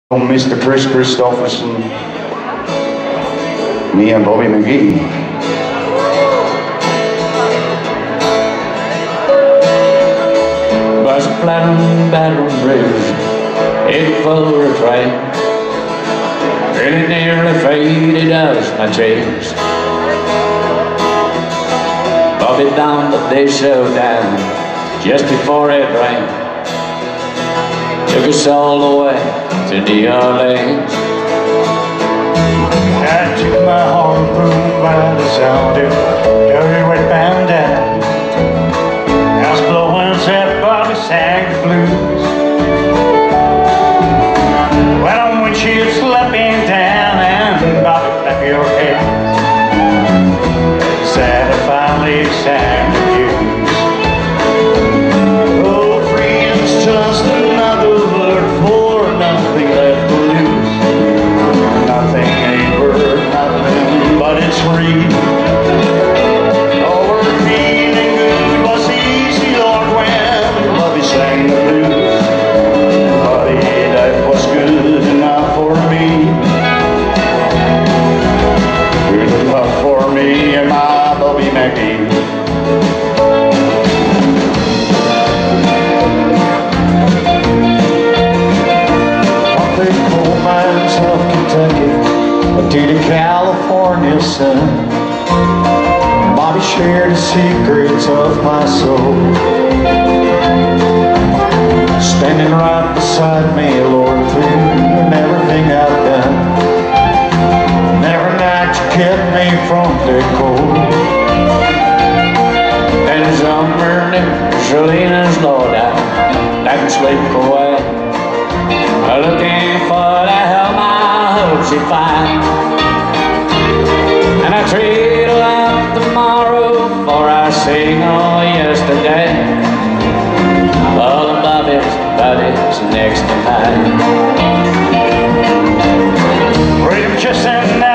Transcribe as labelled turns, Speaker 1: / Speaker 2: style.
Speaker 1: Mr. Kris Kristofferson, me and Bobby McGee.
Speaker 2: Was a platinum Baton Rouge, heading for a train. Really nearly faded as my dreams. Bobby down, but they showed down just before it rained. Took us all the way to New Orleans.
Speaker 3: I took my harpoon by the sound of dirty wet bandana. House blowing said Bobby sang the blues. Well, on windshield slapping down and Bobby clap your hands. Sad I finally sang the blues. Oh, freedom's just another word for nothing left to lose. Nothing ain't worth nothing, but it's free. Oh, we're feeling good was easy, Lord, when Bobby sang the blues. And Bobby, that was good enough for me. Good enough for me and my Bobby McGee. Of Kentucky to the California sun, Bobby shared the secrets of my soul. Standing right beside me, Lord, through everything I've done. Every night you kept me from the cold.
Speaker 2: And somewhere near Selena's lowdown, I can sleep away, looking for the hell my hope she'd find. And I trade a lot tomorrow for I sing all yesterday. All of Bobby's buddies next to mine.
Speaker 3: Freedom just and